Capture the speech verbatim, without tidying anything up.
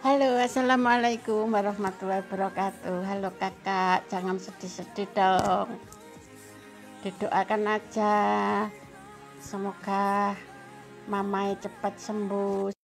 Halo, assalamualaikum warahmatullahi wabarakatuh. Halo kakak, jangan sedih-sedih dong. Didoakan aja, semoga mamai cepat sembuh,